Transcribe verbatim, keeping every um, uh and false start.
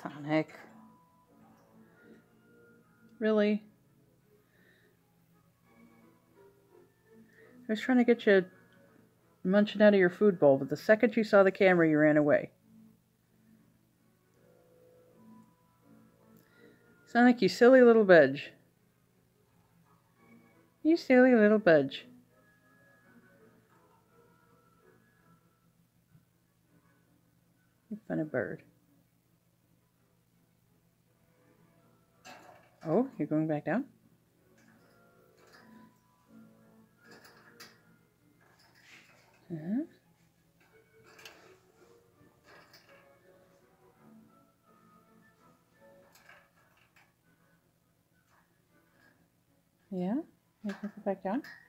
Sonic. Really? I was trying to get you munching out of your food bowl, but the second you saw the camera, you ran away. Sonic, you silly little budge. You silly little budge. You funny bird. Oh, you're going back down? Uh-huh. Yeah? You can go back down?